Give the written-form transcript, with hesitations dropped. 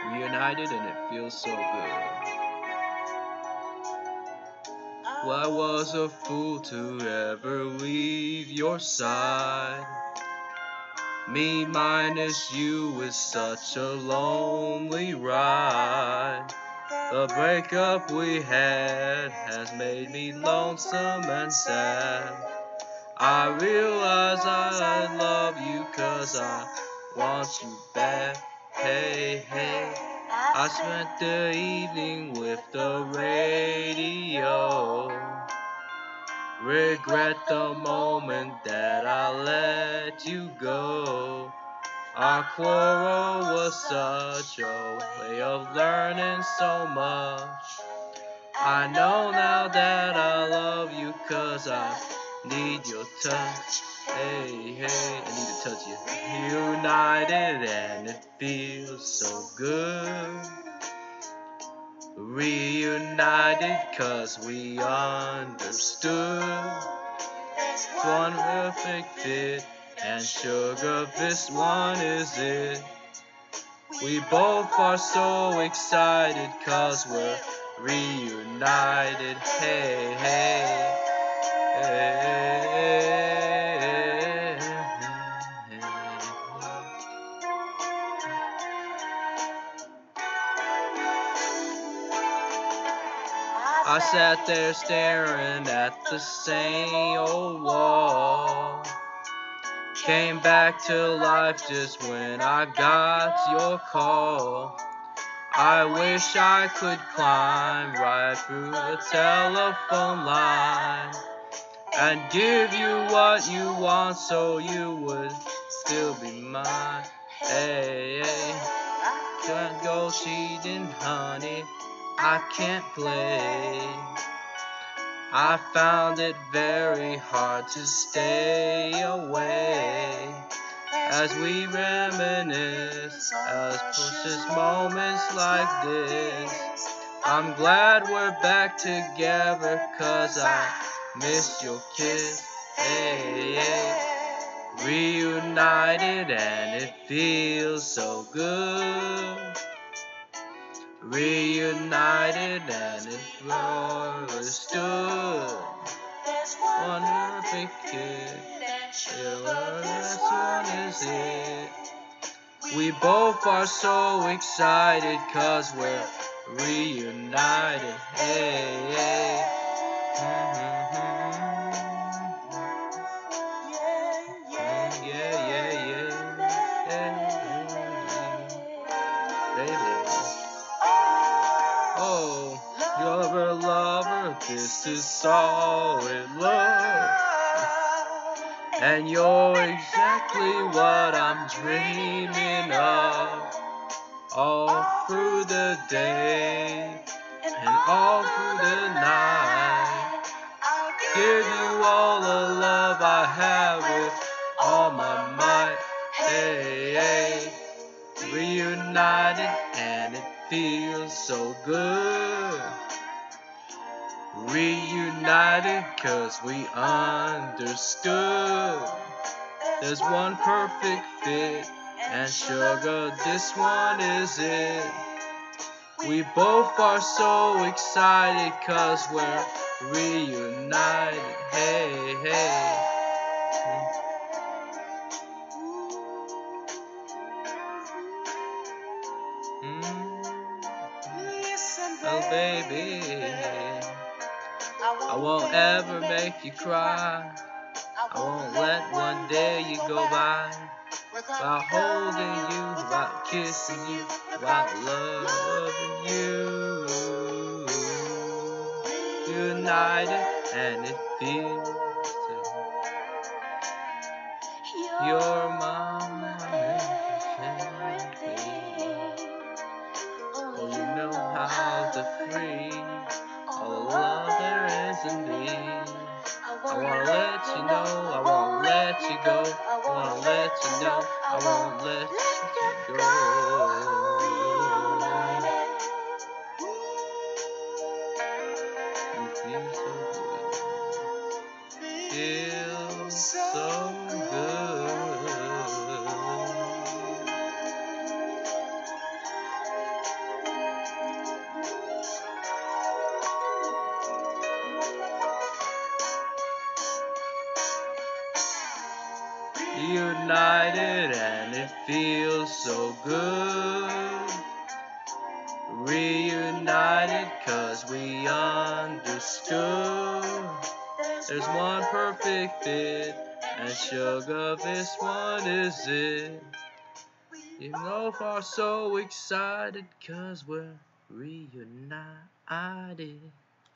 Reunited and it feels so good. Well, I was a fool to ever leave your side. Me minus you is such a lonely ride. The breakup we had has made me lonesome and sad. I realize I love you 'cause I want you back. Hey, hey. I spent the evening with the radio. Regret the moment that I let you go. Our quarrel was such a way of learning so much. I know now that I love you 'cause I need your touch. Hey, hey, I need to touch you. United and it feels so good. Reunited 'cause we understood. One perfect fit, and sugar, this one is it. We both are so excited 'cause we're reunited. Hey, hey, hey. I sat there staring at the same old wall. Came back to life just when I got your call. I wish I could climb right through the telephone line and give you what you want so you would still be mine. Hey, hey, can't go cheating, honey, I can't play. I found it very hard to stay away as we reminisce, as precious moments like this. I'm glad we're back together 'cause I miss your kiss. Hey, hey. Reunited and it feels so good. Reunited and it understood. One perfect kid, this one is it. We both are so excited 'cause we're reunited. Hey, hey. Yeah, yeah, yeah. Baby. Oh, lover, lover, this is solid love. And you're exactly what I'm dreaming of. All through the day and all through the night. Give you all the love I have with all my might. Hey, hey. Reunited and it feels so good. Reunited 'cause we understood. There's one perfect fit, and sugar, this one is it. We both are so excited 'cause we're reunited. Hey, hey. Oh, baby, I won't ever make you cry. I won't let one day you go by without holding you, without kissing you, without loving you. United and it feels so. You're my everything. Oh, you know how to free all the love there is in me. I wanna let you know, I won't let you go. I wanna let you know, I won't let you go. You feel so good. Feel so good. United, and it feels so good. Reunited, 'cause we understood. There's one perfect fit, and sugar, this one is it. You know we're so excited, 'cause we're reunited.